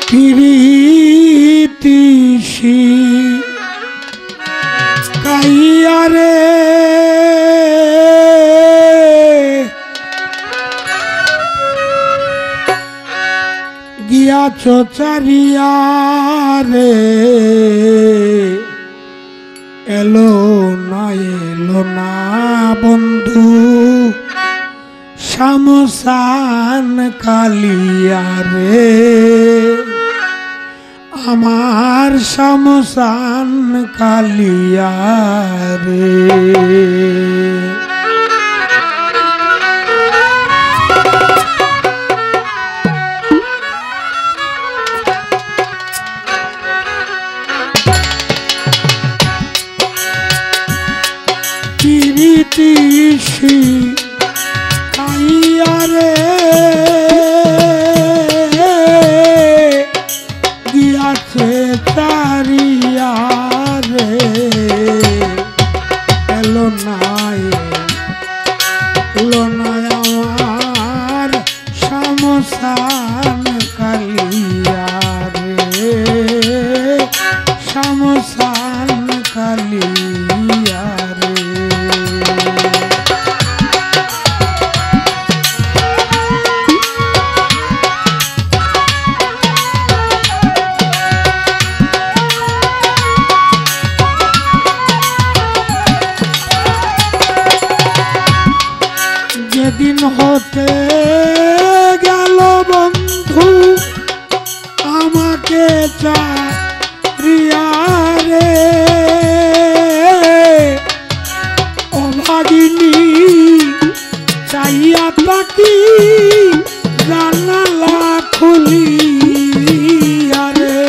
প্রীতি Kayah রে গিয়াছ চারিয়া রে এলো না বন্ধু শামসান কালিয়া রে আমার শামসান কালিয়া রে প্রীতি কাইয়া রে গিয়াছে চারিয়া রে এলো না আমার শামসান কালিয়া রে শামসান কালিয়া রে যেদিন হতে গেল বন্ধু আমাকে চারিয়া রে অভাগিনী চাইয়া তাকি জানালা খুলিয়া রে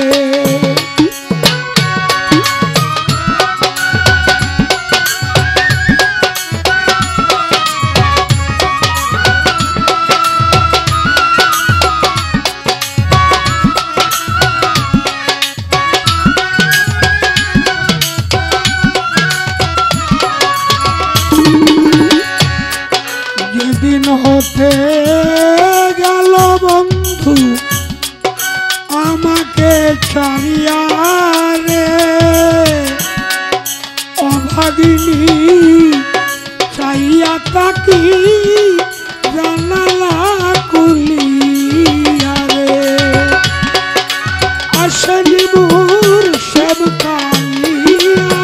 যেদিন হতে গেল বন্ধু আমাকে ছাড়িয়া রে অভাগিনী চাইয়া তাকি জানালা খুলিয়া রে আসেনি মোর সব কালিয়া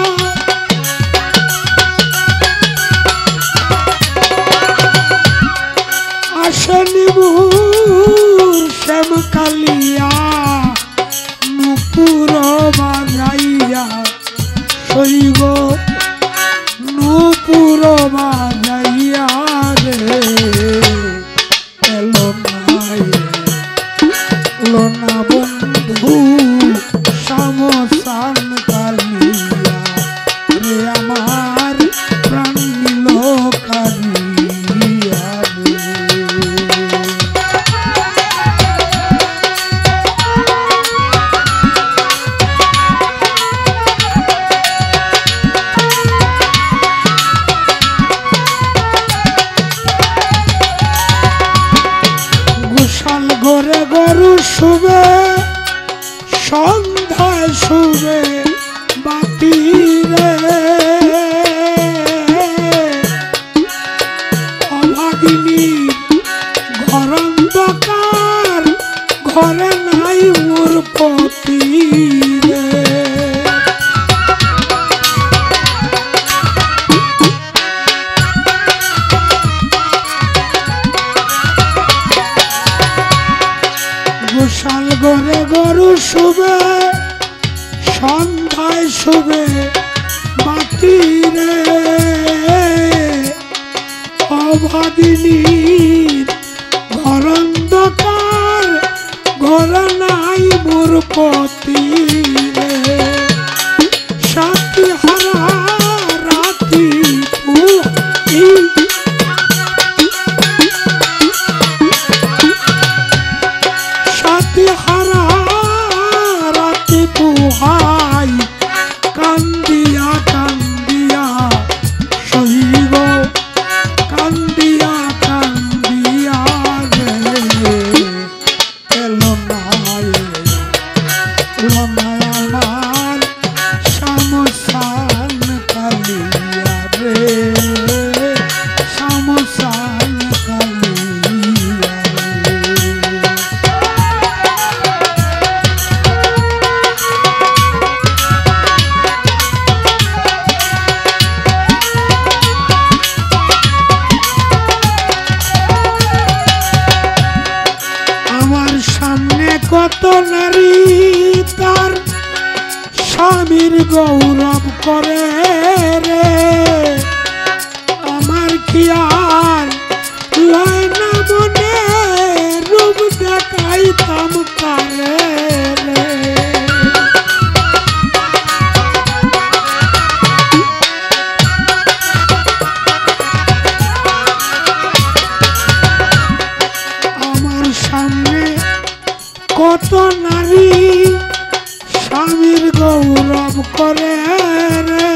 আসেনি মোর সব কালিয়া নুপুর বাজাইয়া সইব নুপুর বাজাইয়া রে এলো না বন্ধু শামসান কালিয়া রে আমার প্রাণ নিল কালিয়া রে গোশাল ঘরে গরু শুবে সন্ধ্যায় শুবে বাতি রে অভাগিনী ঘর অন্ধকার ঘরে নাই মোর পতি রে গোশাল ঘরে গরু শুবে সন্ধ্যায় শুবে বাতি রে অভাগিনীর ঘর অন্ধকার ঘর নাই মোর পতি রে সাথী হারা রাতি সাথী হারা রাতি পুহাই কান্দিয়া কান্দিয়া সহিব কান্দিয়া কান্দিয়া রে এলো না কত নারী তার স্বামীর গৌরব করে রে, আমার কি আর লয় না মনে রূপ দেখাইতাম কারে রে। আমার সামনে কত নারী স্বামীর গৌরব করে রে,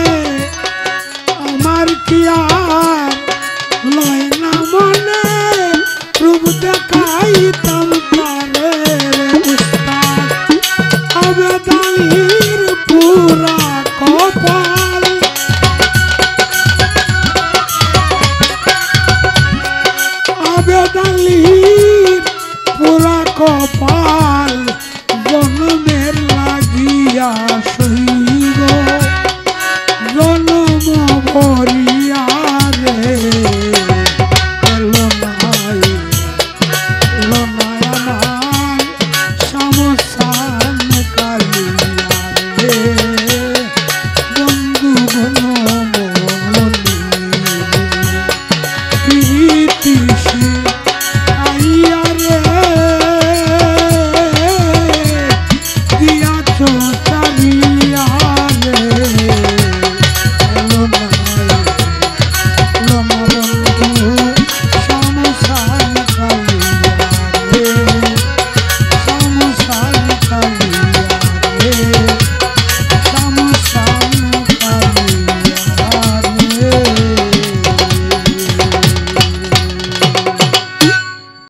আমার কি আর লয় না মনে রূপ দেখাইতাম কারে রে। উস্তাদ আবেদ আলীর পুরা কপাল, আবেদ আলীর পুরা কপাল